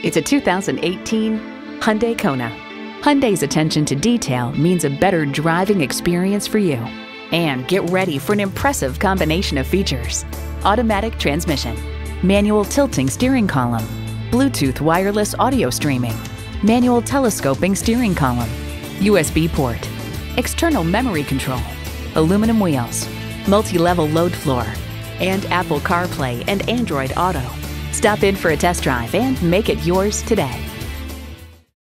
It's a 2018 Hyundai Kona. Hyundai's attention to detail means a better driving experience for you. And get ready for an impressive combination of features: automatic transmission, manual tilting steering column, Bluetooth wireless audio streaming, manual telescoping steering column, USB port, external memory control, aluminum wheels, multi-level load floor, and Apple CarPlay and Android Auto. Stop in for a test drive and make it yours today.